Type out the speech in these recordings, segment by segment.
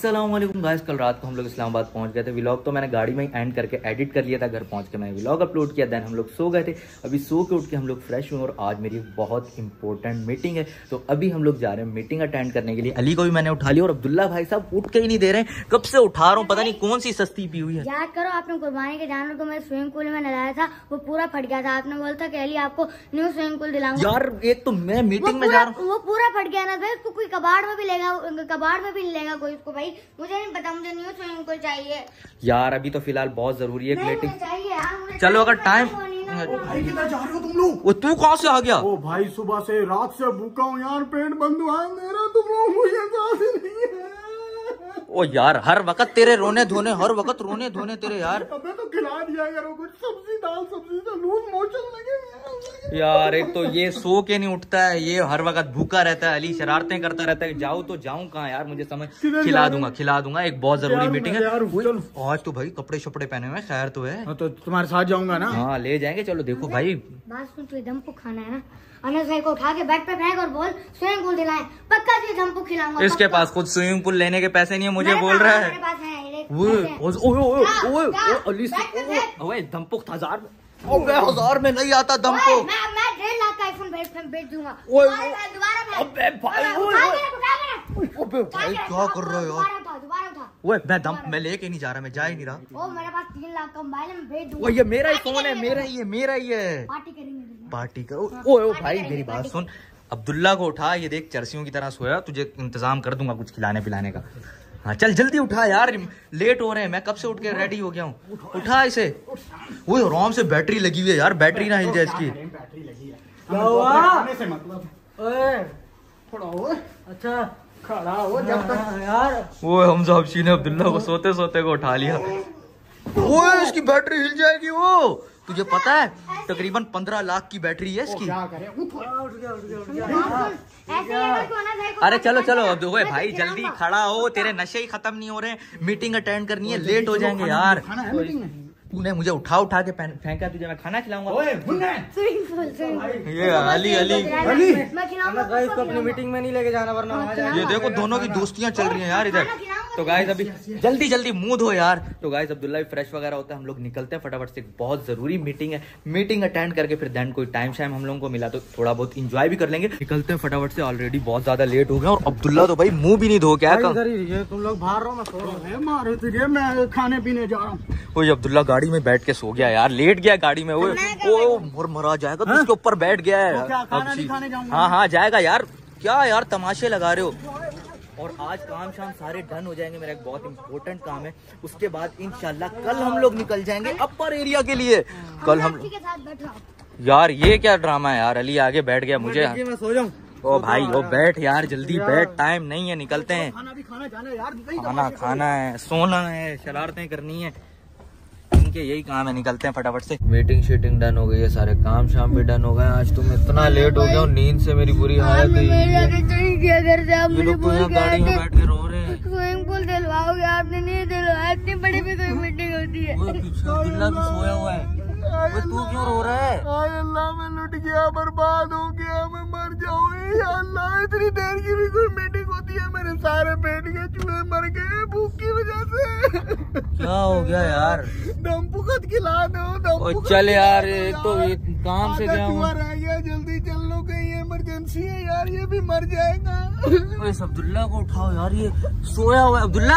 अस्सलाम वालेकुम गाइस, कल रात को हम लोग इस्लामाबाद पहुंच गए थे। व्लॉग तो मैंने गाड़ी में ही एंड करके एडिट कर लिया था। घर पहुंच के मैंने व्लॉग अपलोड किया। देन हम लोग सो गए थे। अभी सो के उठ के हम लोग फ्रेश हुए और आज मेरी बहुत इंपॉर्टेंट मीटिंग है, तो अभी हम लोग जा रहे हैं मीटिंग अटेंड करने के लिए। अली को भी मैंने उठा लिया और अब्दुल्ला भाई साहब उठ के ही नहीं दे रहे हैं। कब से उठा रहा हूँ, पता नहीं कौन सी सस्ती पी हुई है। याद करो, आपने कुर्बानी के जानवर को मैं स्विमिंग पूल में नहलाया था, वो पूरा फट गया था। आपने बोला था कि अली आपको न्यू स्विमिंग पूल दिलाऊंगा। यार एक तो मैं मीटिंग में जा रहा हूँ, वो पूरा फट गया ना भाई। उसको कोई कबाड़ में भी लेगा, कबाड़ में भी नहीं लेगा कोई उसको। भाई मुझे नहीं पता, मुझे न्यू स्विमिंग पूल चाहिए यार। अभी तो फिलहाल बहुत जरूरी है मीटिंग। चलो अगर टाइम भाई किधर जा रहे हो तुम लोग? वो तू कहाँ से आ गया? ओ भाई सुबह से रात से भूखा हूँ यार, पेट बंद हुआ है मेरा। तुम लोग मुझे सांस नहीं है। ओ यार हर वक्त तेरे रोने धोने, हर वक्त रोने धोने तेरे यार। अबे तो खिला दिया करो कुछ, सब्जी दाल सब्जी से लूज मोशन लगे यार एक तो ये सो के नहीं उठता है, ये हर वक्त भूखा रहता है। अली शरारतें करता रहता है। जाऊँ तो जाऊँ कहाँ यार, मुझे समझ। खिला दूंगा। एक बहुत जरूरी मीटिंग है आज तो। भाई कपड़े शपड़े पहने हुए, खैर तो है। तो तुम्हारे साथ जाऊंगा ना? हाँ ले जाएंगे। चलो देखो भाई, बात सुन, तू दम को खाना है ना, अनस भाई को उठा के बेड पे फेंक और बोल स्विमिंग पूल दिलाएं। पक्का तुझे दम को खिलाऊंगा। इसके पास खुद स्विमिंग पूल लेने के पैसे नहीं है, मुझे बोल रहा है। मेरे पास है ओए दमपुक 1000 में नहीं आता दमपुक। मैं 1.5 लाख का आईफोन बेच दूंगा। अबे भाई क्या कर रहा है यार? ओए मैं लेके नहीं जा रहा, मैं जा ही नहीं रहा। ओ मेरे पास 3 लाख का मोबाइल है, मैं भेज दूंगा। वो ये मेरा ही फोन है, मेरा ही है। पार्टी करेंगे, पार्टी करो। ओए भाई मेरी बात सुन, अब्दुल्ला को उठा। ये देख चरसियों की तरह सोया, तुझे इंतजाम कर दूंगा कुछ खिलाने पिलाने का। हाँ चल जल्दी उठा यार, लेट हो रहे हैं। मैं कब से उठ के रेडी हो गया हूँ। उठा इसे। वो आराम से बैटरी लगी हुई है यार, बैटरी ना हिल जाए इसकी। क्या हुआ? अच्छा खड़ा हो जब तक यार। वो हमजा हबशी ने अब्दुल्ला को सोते सोते को उठा लिया। वो इसकी बैटरी हिल जाएगी। वो तुझे पता है तकरीबन 15 लाख की बैटरी है इसकी। क्या करें? अरे चलो अब ओए भाई जल्दी खड़ा हो, तेरे नशे ही खत्म नहीं हो रहे। मीटिंग अटेंड करनी है, लेट हो जाएंगे यार। तूने मुझे उठा के फेंका, तुझे मैं खाना खिलाऊंगा। ये अली मैं अपनी मीटिंग में नहीं लेके जाना वरना ये देखो दोनों की दोस्तियां चल रही हैं यार इधर। तो गाइस अभी जल्दी मुंह धो यार। तो गाइस अब्दुल्ला भी फ्रेश वगैरह होता है, हम लोग निकलते हैं फटाफट से। बहुत जरूरी मीटिंग है, मीटिंग अटेंड करके फिर देन कोई टाइम शाइम हम लोगों को मिला तो थोड़ा बहुत इंजॉय भी कर लेंगे। निकलते हैं फटाफट से, ऑलरेडी बहुत ज्यादा लेट हो गया। और अब्दुल्ला तो भाई मुंह भी नहीं धो क्या। तुम लोग बाहर रहो, मैं सो रहा हूं। मारो तुझे, मैं खाने पीने जा रहा हूँ। वो अब्दुल्ला गाड़ी में बैठ के सो गया यार, लेट गया गाड़ी में। वो मरा जाएगा तो उसके ऊपर बैठ गया है। हाँ जाएगा यार। क्या यार तमाशे लगा रहे हो। और आज काम शाम सारे डन हो जाएंगे। मेरा एक बहुत इंपॉर्टेंट काम है, उसके बाद इंशाल्लाह कल हम लोग निकल जाएंगे अपर एरिया के लिए। कल हम यार ये क्या ड्रामा है यार। अली आगे बैठ गया, मुझे मैं सो जाऊं। ओ भाई वो बैठ यार, जल्दी बैठ, टाइम नहीं है, निकलते हैं। खाना खाना है, सोना है, शरारतें करनी है, इनके यही काम है। निकलते हैं फटाफट से। मीटिंग शीटिंग डन हो गई है, सारे काम शाम भी डन हो गए। आज तुम इतना लेट हो गया हूँ, नींद से मेरी बुरी हालत हुई है। ये लोग तो यहाँ गाड़ी में बैठ के रो रहे हैं। स्विमिंग पूल दिलवाओगे, आपने नहीं दिलवाया। इतनी बड़ी भी कोई मीटिंग होती है। पीछे अब्दुल्ला भी सोया हुआ है। तू क्यों रो रहा है? अल्लाह मैं लुट गया, बर्बाद हो गया, मैं मर जाऊँ। अल्लाह इतनी देर की भी कोई मीटिंग होती है? मेरे सारे पेट के चूहे मर गए भूख की वजह से। क्या हो गया यार? दमपुखत खिला दो। चल यार, एक तो काम से गया हूँ। रह गया, जल्दी चल लो, कहीं इमरजेंसी है यार, ये भी मर जाएगा। इस अब्दुल्ला को उठाओ यार, ये सोया हुआ है। अब्दुल्ला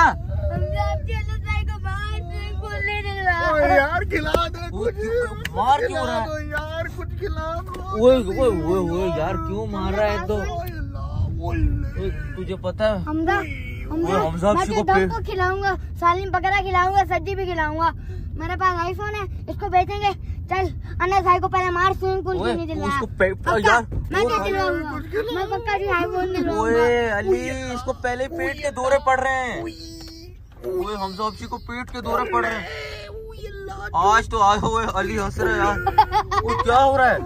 यार खिला दो कुछ, मार क्यों रहा है यार? कुछ खिला दो। वो यार क्यों मार रहा है? तो तुझे पता है हमजा को खिलाऊंगा, सालिम बकरा खिलाऊंगा, सब्जी भी खिलाऊंगा। मेरे पास आईफोन है, इसको बेचेंगे। चल अनस भाई को पहले मार, स्विमिंग पूल क्यों नहीं दिलवाया? मैं क्या दिलवाऊंगा? मैं पक्का आईफोन दिलवाऊंगा। अली इसको पहले पेट के दौरे पड़ रहे हैं। हमजा हबशी को पेट के दौरे पड़ रहे हैं। आज तो आए हुए अली हंस रहे यार। वो क्या हो रहा है?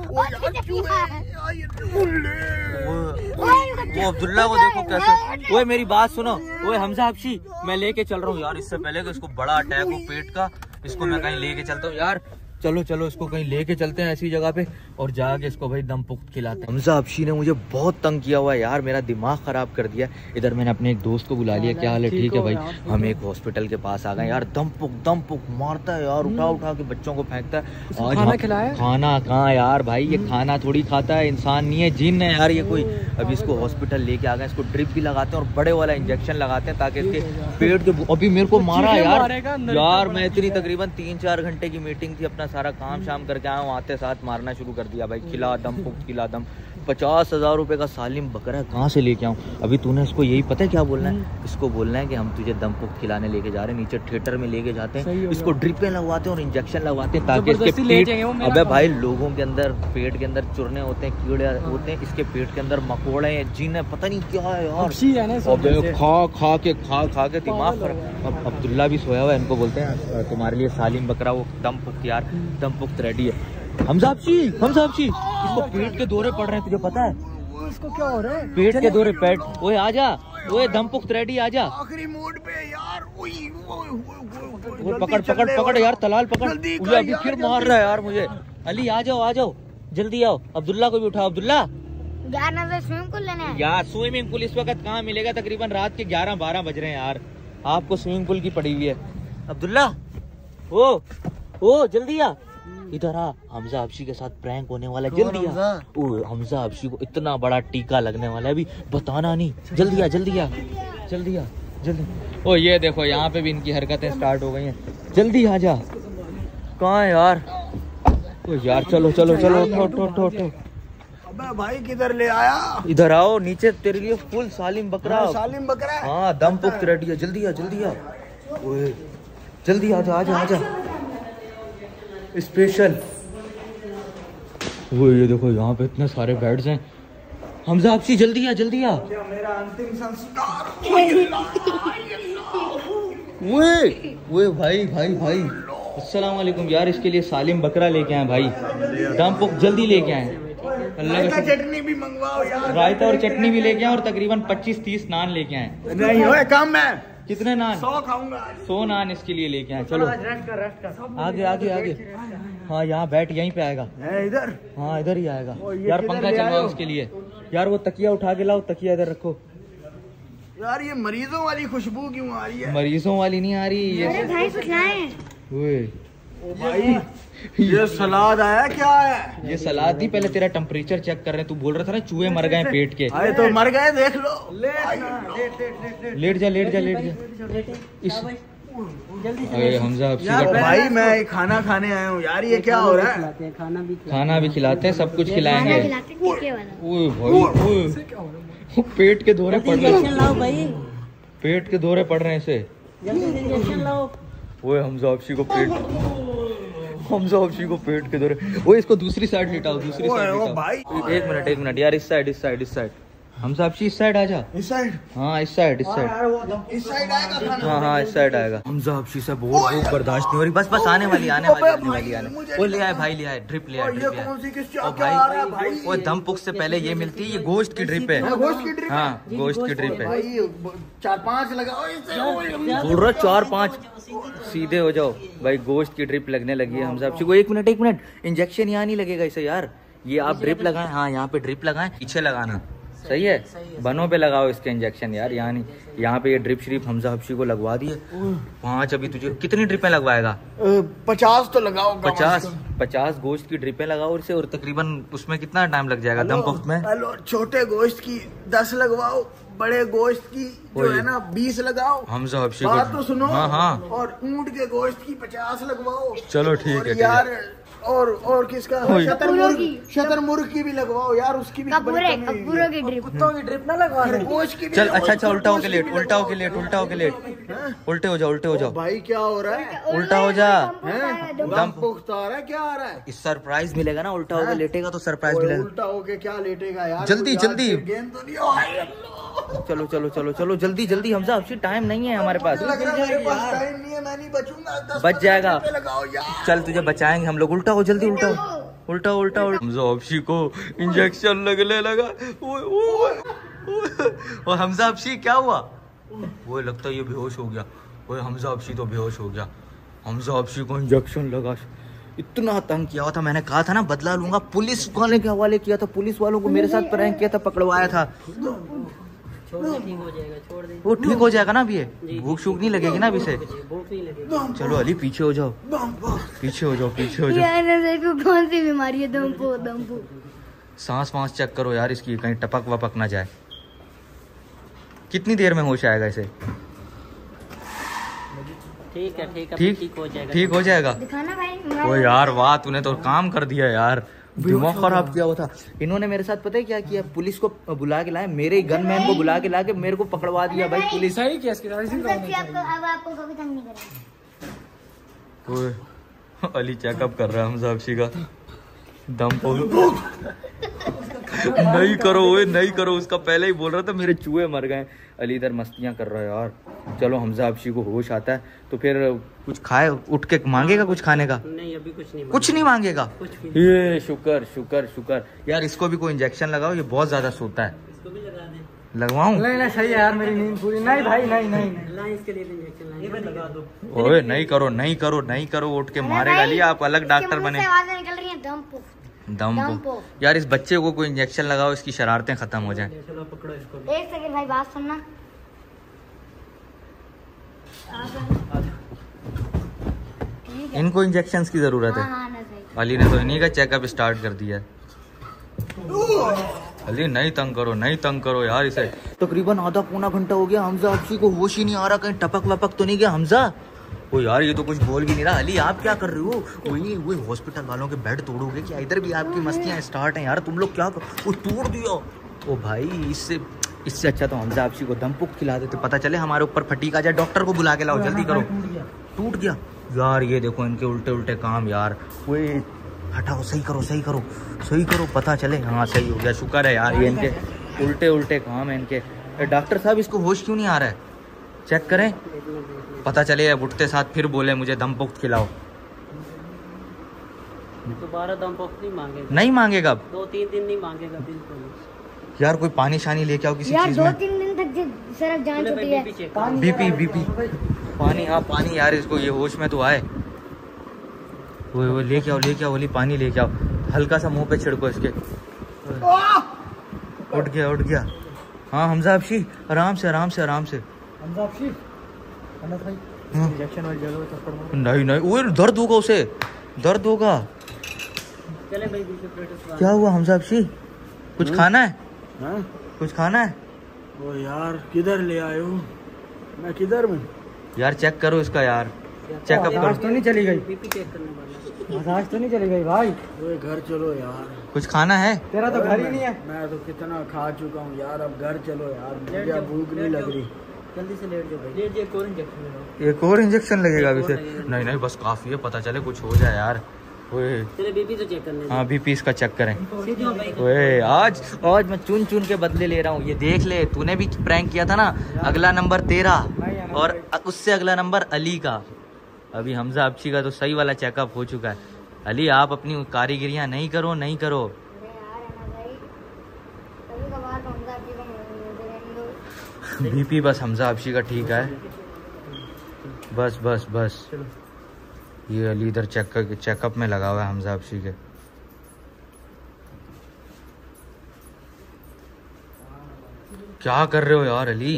वो अब्दुल्ला को देखो कैसे। ओए मेरी बात सुनो, ओए हमजा हबशी, मैं लेके चल रहा हूँ यार। इससे पहले कि इसको बड़ा अटैक हो पेट का, इसको मैं कहीं लेके चलता हूँ यार। चलो चलो इसको कहीं लेके चलते हैं ऐसी जगह पे और जाके इसको भाई दम पुख्त खिलाते हैं। हमजा अफशी ने मुझे बहुत तंग किया हुआ है यार, मेरा दिमाग खराब कर दिया। इधर मैंने अपने एक दोस्त को बुला लिया। क्या हाल है? ठीक है भाई। हम एक हॉस्पिटल के पास आ गए यार। दम पुख्त मारता है यार, उठा उठा के बच्चों को फेंकता है। आज खाना खिलाया? खाना कहाँ यार भाई, ये खाना थोड़ी खाता है, इंसान नहीं है, जिन है यार ये कोई। अभी इसको हॉस्पिटल लेके आ गए, इसको ड्रिप भी लगाते हैं और बड़े वाला इंजेक्शन लगाते हैं ताकि इसके पेट के। अभी मेरे को मारा यार मैं इतनी तकरीबन 3-4 घंटे की मीटिंग थी, अपना सारा काम शाम करके आया हूँ, आते साथ मारना शुरू कर दिया भाई। खिला दम पुख्त खिला दम। 50,000 रुपए का सालिम बकरा कहाँ से लेके आऊँ? अभी तूने इसको यही पता है क्या बोलना है? इसको बोलना है कि हम तुझे दम पुख्त खिलाने लेके जा रहे हैं, नीचे थिएटर में लेके जाते हैं, इसको ड्रिपें लगवाते हैं और इंजेक्शन लगवाते हैं ताकि इसके पेट। अबे भाई लोगों के अंदर पेट के अंदर चुरने होते हैं, कीड़े होते हैं, इसके पेट के अंदर मकोड़े हैं, जिन है, पता नहीं क्या है यार। खा के दिमाग खराब। अब अब्दुल्ला भी सोया हुआ है, इनको बोलते हैं तुम्हारे लिए सालिम बकरा वो दम पुख्त यार, दम पुख्त रेडी है। हमजा अफशी इसको पेट के दौरे पड़ रहे हैं, तुझे पता है? इसको क्या हो रहा है? पेट के दौरे पेट। ओए आजा, ओए दम पुख्त रेडी आजा। आखिरी मोड पे यार। वो पकड़ यार, तलाल पकड़। मुझे अभी फिर मार रहा है यार मुझे। अली आ जाओ जल्दी आओ। अब्दुल्ला को भी उठाओ। अब्दुल्ला यार स्विमिंग पूल लेने यार, स्विमिंग पूल इस वक्त कहाँ मिलेगा? तकरीबन रात के 11-12 बज रहे हैं यार, आपको स्विमिंग पूल की पड़ी हुई है। अब्दुल्ला ओ जल्दी आ, इधर आ। हमजा अफशी के साथ प्रैंक होने वाला है, जल्दी आ। ओ हमजा अफशी को इतना बड़ा टीका लगने वाला है, अभी बताना नहीं। जल्दी आ। ओ ये देखो यहाँ पे भी इनकी हरकतें स्टार्ट हो गई हैं। जल्दी आ जा। कहाँ है यार? ओ यार चलो उठो। अबे भाई किधर ले आया? इधर आओ, नीचे तेरे लिए फुल सालिम बकरा। सालिम बकरा है? हाँ दम पुख्त रेडी है, जल्दी आ। ओए जल्दी आजा। स्पेशल। वो ये देखो यहाँ पे इतने सारे बेड्स हैं। हमजा अफशी जल्दी आ। क्या मेरा अंतिम संस्कार? वो भाई अस्सलाम वालेकुम यार, इसके लिए सालिम बकरा लेके आए भाई, दम पुख्त जल्दी लेके आए। अल्लाह का चटनी भी मंगवाओ यार। रायता और चटनी भी लेके आए और तकरीबन 25-30 नान लेके आए। नहीं हो कम है। कितने नान? 100 खाऊंगा। 100 नान इसके लिए लेके आए। चलो आगे। हाँ यहाँ बैठ, यहीं पे आएगा। इधर? हाँ इधर ही आएगा यार। पंखा चलवाओ इसके लिए यार। वो तकिया उठा के लाओ, तकिया इधर रखो यार। ये मरीजों वाली खुशबू क्यों आ रही है? मरीजों वाली नहीं आ रही ये। भाई कुछ लाए। भाई ये सलाद आया क्या है? ये सलाद नहीं, पहले तेरा टेम्परेचर चेक कर रहे हैं। तू बोल रहा था ना चूहे मर गए पेट के। अरे तो मर गए, देख लो। लेट जा। अरे हमजा अफशी का भाई मैं खाना खाने आया हूँ यार, ये क्या हो रहा है? खाना भी खिलाते हैं, सब कुछ खिलाएंगे। ओए भाई पेट के दौरे पड़ रहे हैं, पेट के दौरे पड़ रहे हैं इसे। ओए हमजा अफशी को पेट के दौरे। ओए इसको दूसरी साइड लिटाओ, दूसरी साइड भाई। एक मिनट यार, इस साइड हमजा अफशी इस साइड आजा। इस साइड? हाँ इस साइड इस साइड आएगा खाना? हाँ इस साइड आएगा। हमजा अफशी से बहुत भूख बर्दाश्त नहीं हो रही। बस आने वाली वो ले आए भाई, ड्रिप ले आए। भाई वो दम पुख्त से पहले ये मिलती है, ये गोश्त की ड्रिप है। हाँ गोश्त की ड्रिप है। 4-5 लगाओ इसे। बोल रहा 4-5 सीधे हो जाओ भाई। गोश्त की ड्रिप लगने लगी है हमजा अफशी को। एक मिनट इंजेक्शन यहाँ नहीं लगेगा इसे यार, ये आप ड्रिप लगाएं। हाँ यहाँ पे ड्रिप लगाएं, पीछे लगाना। सही है, बनों पे लगाओ इसके इंजेक्शन यार, यहाँ नहीं। यहाँ पे ये ड्रिप श्रिप हमजा अफशी को लगवा दिए 5। अभी तुझे कितनी ड्रिपें लगवाएगा? 50 तो लगाओ। 50 गोश्त की ड्रिपें लगाओ इसे। और तकरीबन उसमें कितना टाइम लग जाएगा दम पुख्त में? छोटे गोश्त की 10 लगवाओ, बड़े गोश्त की जो है ना 20 लगाओ। हमजा अफशी बात तो सुनो। हाँ। और ऊंट के गोश्त की 50 लगवाओ। चलो ठीक है यार। और किसका? शतरमुर्ग की भी लगवाओ यार, उसकी भी। कपूरों की ड्रिप। कुत्तों की ड्रिप ना लगवा। खरगोश की भी। चल अच्छा उल्टा होके लेट। उल्टे हो जाओ भाई क्या हो रहा है? उल्टा हो जा। दम पुख्त आ रहा है? क्या आ रहा है? इस सरप्राइज मिलेगा ना, उल्टा होके लेटेगा तो सरप्राइज मिलेगा। उल्टा होके क्या लेटेगा यार? जल्दी गेंद तो नहीं। चलो जल्दी हमजा अफशी, टाइम नहीं है हमारे पास। मेरे पास टाइम नहीं है, मैं नहीं बचूंगा। बच जाएगा। लगाओ यार। चल तुझे बचाएंगे हम लोग। उल्टा हो, जल्दी उल्टा। हमजा अफशी को इंजेक्शन लगने लगा। और हमजा अफशी क्या हुआ? वो लगता है ये बेहोश हो गया। वो हमजा अफशी तो बेहोश हो गया। हमजा अफशी को इंजेक्शन लगा। इतना तंग किया हुआ था। मैंने कहा था ना बदला लूंगा, पुलिस वाले के हवाले किया था, पुलिस वालों को मेरे साथ प्रैंक किया था, पकड़वाया था। छोड़ दे, ठीक हो जाएगा, छोड़ दे। वो ठीक हो जाएगा ना अभी, ये भूख शूख नहीं लगेगी ना अभी से। भूख नहीं लगेगी। चलो अली पीछे हो जाओ, पीछे हो जाओ, पीछे हो जाओ। यार कौन सी बीमारी है? दम्पो। सांस वांस चेक करो यार इसकी, कहीं टपक वपक ना जाए। कितनी देर में होश आएगा इसे? ठीक है, ठीक हो जाएगा। दिखाना भाई। ओ यार वाह, तूने तो काम कर दिया यार, दिमाग खराब किया हुआ था। इन्होंने मेरे साथ पता है क्या किया? पुलिस को बुला के लाए, मेरे ही गनमैन को बुला के ला के मेरे को पकड़वा दिया भाई पुलिस। सही किया इसके अब आपको कभी तंग नहीं करेंगे। ओए अली चेकअप कर रहा है हमजा हबशी का। दम नहीं करो ओए, नहीं करो, उसका पहले ही बोल रहा था मेरे चूहे मर गए। अली इधर मस्तियां कर रहा है यार। चलो हमजा हबशी को होश आता है तो फिर कुछ खाए, उठ के मांगेगा कुछ खाने का? नहीं, अभी कुछ नहीं मांगेगा। ये शुक्र शुक्र शुक्र यार। इसको भी कोई इंजेक्शन लगाओ, ये बहुत ज्यादा सोता है। इसको भी लगा दे। लगवाऊं? नहीं सही है यार, मेरी नींद पूरी। नहीं भाई, नहीं इसके लिए इंजेक्शन लगा दो। ओए नहीं करो, नहीं करो, नहीं करो, उठ के मारेगा अली। आप अलग डॉक्टर बने। निकल रही है दम्पो। यार इस बच्चे को कोई इंजेक्शन लगाओ, इसकी शरारतें खत्म हो जाएं। चलो पकड़ो इसको। एक सेकंड भाई, बात सुनना। इनको इंजेक्शन की जरूरत है। अली ने तो इन्हीं का चेकअप स्टार्ट कर दिया है। अली नहीं तंग करो, नहीं तंग करो यार इसे। तकरीबन आधा पौना घंटा हो गया, हमजा हबशी को होश ही नहीं आ रहा, कहीं टपक वपक तो नहीं गया हमजा? ओ यार ये तो कुछ बोल भी नहीं रहा। अली आप क्या कर रहे हो? वही हॉस्पिटल वालों के बेड तोड़ोगे क्या? इधर भी आपकी मस्तियां स्टार्ट हैं यार, तुम लोग क्या वो तोड़ दिया। ओ भाई इससे अच्छा तो हमजा हबशी को दमपुक खिला देते, पता चले हमारे ऊपर फटीक आ जाए। डॉक्टर को बुला के लाओ, जल्दी करो। टूट गया यार, ये देखो इनके उल्टे उल्टे काम यार। वो हटाओ, सही करो, सही करो, सही करो, पता चले। हाँ सही हो गया, शुक्र है यार। ये इनके उल्टे उल्टे काम है इनके। डॉक्टर साहब इसको होश क्यों नहीं आ रहा है? चेक करें, पता चले अब उठते साथ फिर बोले मुझे दमपुख्त खिलाओ। दोबारा दमपुख्त नहीं मांगेगा। नहीं मांगेगा? 2-3 दिन नहीं मांगेगा बिल्कुल। यार कोई पानी शानी लेके आओ किसी यार चीज में। 2-3 दिन तक सर जान छुट्टी है। बीपी पानी, हाँ पानी यार, इसको ये होश में तो आए। वो लेके आओ अली, पानी लेके आओ। हल्का सा मुंह पे छिड़को इसके। उठ गया। हाँ हमजा हबशी, आराम से। हमजा हबशी इंजेक्शन वाली जगह थप्पड़ मारो। नहीं ओए दर्द होगा उसे, दर्द होगा। चले भाई, क्या हुआ हमजा हबशी? कुछ खाना है? हाँ? कुछ खाना है? ओ यार किधर ले आए हो? मैं किधर हूँ यार? चेक करो इसका यार, चेकअप करो। तो नहीं चली गई? बीपी चेक करने वाला। मसाज तो नहीं चली गई भाई? ओए घर चलो यार। कुछ खाना है? तेरा तो घर ही नहीं है। मैं तो कितना खा चुका हूँ यार, अब घर चलो यार, मुझे भूख नहीं लग रही। जल्दी से लेट जाओ भाई। लेट जाओ, एक और इंजेक्शन लगाओ। एक और इंजेक्शन लगेगा अभी से? नहीं बस काफी है, पता चले कुछ हो जाए यार। तेरे बीपी तो चेक करने। हाँ बीपी इसका चेक करें। ओए आज मैं चुन के बदले ले रहा हूँ। ये देख ले, तूने भी प्रैंक किया था ना, अगला नंबर तेरा और उससे अगला नंबर अली का। अभी हमजा हबशी का तो सही वाला चेकअप हो चुका है। अली आप अपनी कारीगरियाँ नहीं करो। बीपी बस हमजा हबशी का ठीक है। बस ये अली इधर चेकअप में लगा हुआ है हमजा हबशी के। क्या कर रहे हो यार अली?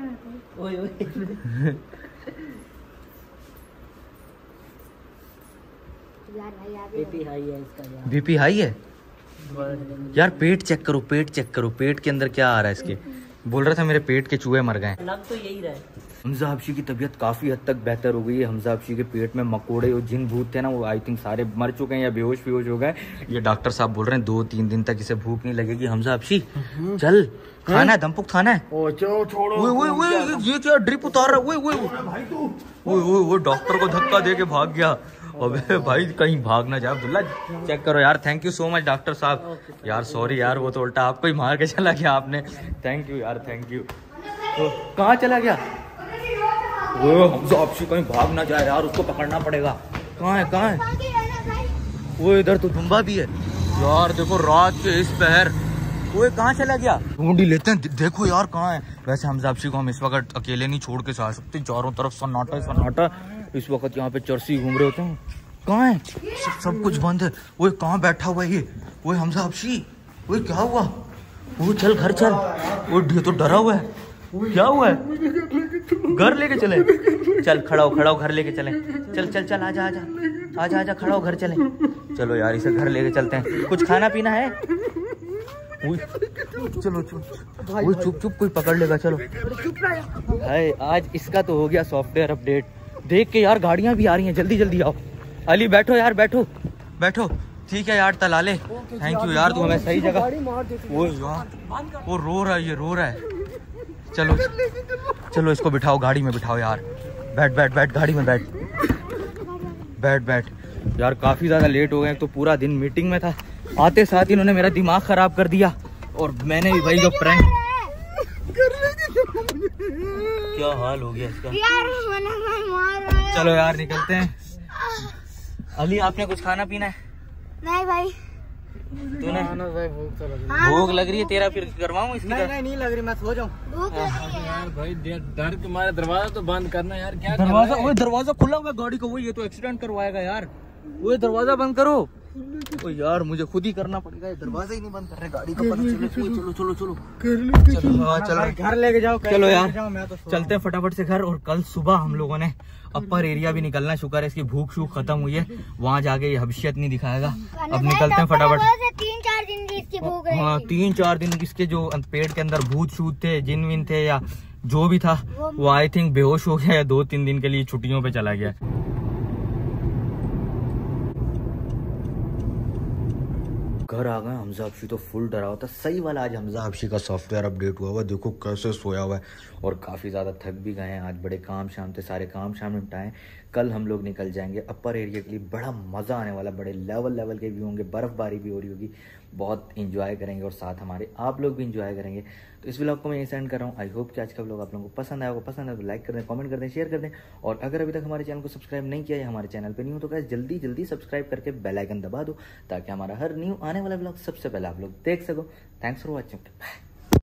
बीपी हाई है यार। पेट चेक करो, पेट के अंदर क्या आ रहा है इसके? बोल रहा था मेरे पेट के चूहे मर गए। लग तो यही रहा है। हमजा हबशी की तबीयत काफी हद तक बेहतर हो गई है। हमजा हबशी के पेट में मकोड़े और जिन भूत थे ना, वो आई थिंक सारे मर चुके हैं या बेहोश हो गए। ये डॉक्टर साहब बोल रहे हैं 2-3 दिन तक इसे भूख नहीं लगेगी। हमजा हबशी चल, खाना है, दमपुख्त खाना है। ओ चलो छोड़ो। ये क्या ड्रिप उतार रहा है? वो डॉक्टर को धक्का दे के भाग गया। अबे भाई कहीं भाग ना जाए अब्दुल्ला। चेक करो यार। Thank you so much doctor साहब। यार सॉरी यार, वो तो उल्टा आपको ही मार के चला गया आपने। थैंक यू यार, थैंक यू। तो कहाँ चला गया? वो हमजा हबशी कहीं भाग ना जाए यार, उसको पकड़ना पड़ेगा। कहाँ है? वो इधर तो दुम्बा भी है यार। देखो रात के इस पहर वो कहाँ चला गया? ढूंढ ही लेते हैं। देखो यार कहाँ है। वैसे हमजा हबशी को हम इस वक्त अकेले नहीं छोड़ के जा सकते, चारों तरफ सन्नाटा। इस वक्त यहाँ पे चरसी घूम रहे होते हैं। कहाँ है? सब कुछ बंद है। वो कहाँ बैठा हुआ है ये? वो हमजा हबशी, वो क्या हुआ? वो चल घर चल। वो तो डरा हुआ है। क्या हुआ है? घर लेके चले? चल खड़ा हो घर लेके चले। चल चल चल आजा आजा आजा आजा, खड़ा हो घर चले। चलो यार इसे घर लेके चलते हैं। कुछ खाना पीना है? चलो चलो चुप चुप, कोई पकड़ लेगा। चलो भाई आज इसका तो हो गया सॉफ्टवेयर अपडेट। देख के यार गाड़ियां भी आ रही हैं, जल्दी जल्दी आओ। अली बैठो यार, बैठो बैठो। ठीक है यार तलाले, थैंक यू यार, तू हमें सही जगह। वो यार वो रो रहा है, ये रो रहा है। चलो चलो इसको बिठाओ, गाड़ी में बिठाओ यार। बैठ बैठ बैठ गाड़ी में बैठ बैठ बैठ। यार काफी ज्यादा लेट हो गए, तो पूरा दिन मीटिंग में था। आते साथ इन्होंने मेरा दिमाग खराब कर दिया। और मैंने भी भाई जो प्रैंक, क्या हाल हो गया इसका यार। चलो यार निकलते हैं। अली आपने कुछ खाना पीना है? नहीं भाई। तूने? भूख लग रही है तेरा, फिर करवाऊं इसकी? नहीं लग रही, मैं सो जाऊं। भूख लग रही है यार भाई, डर के मारे दरवाजा तो बंद करना यार। क्या दरवाजा? वो दरवाजा खुला हुआ गाड़ी का, वो ये तो एक्सीडेंट करवाएगा यार। वो दरवाजा बंद करो। ओ यार मुझे खुद ही करना पड़ेगा, दरवाजा ही नहीं बंद कर रहे गाड़ी का। चलो चलो चलो चलो घर लेके जाओ। चलो यार चलते हैं फटाफट से घर। और कल सुबह हम लोगों ने अपर एरिया भी निकलना, शुक्र है इसकी भूख शूख खत्म हुई है। वहाँ जाके ये हबशियत नहीं दिखाएगा। अब निकलते हैं फटाफट। 3-4 दिन की इसकी भूख रही। हाँ 3-4 दिन इसके जो पेट के अंदर भूत शूत थे, जिन विन थे या जो भी था, वो आई थिंक बेहोश हो गया, 2-3 दिन के लिए छुट्टियों पे चला गया। घर आ गए। हमजा हबशी तो फुल डरा हुआ था, सही वाला। आज हमजा हबशी का सॉफ्टवेयर अपडेट हुआ हुआ, देखो कैसे सोया हुआ है। और काफ़ी ज़्यादा थक भी गए हैं, आज बड़े काम शाम थे, सारे काम शाम निपटाएं। कल हम लोग निकल जाएंगे अपर एरिया के लिए, बड़ा मज़ा आने वाला। बड़े लेवल के भी होंगे, बर्फ़बारी भी हो रही होगी, बहुत इंजॉय करेंगे। और साथ हमारे आप लोग भी इंजॉय करेंगे। तो इस व्लॉग को मैं यही सेंड कर रहा हूँ। आई होप कि आज का व्लॉग आप लोगों को पसंद आया होगा। पसंद आया तो लाइक कर दें, कमेंट कर दें, शेयर कर दें। और अगर अभी तक हमारे चैनल को सब्सक्राइब नहीं किया या हमारे चैनल पर नहीं हो तो गाइस जल्दी सब्सक्राइब करके बेल आइकन दबा दो, ताकि हमारा हर न्यू आने वाला व्लॉग सबसे पहले आप लोग देख सको। Thanks for watching.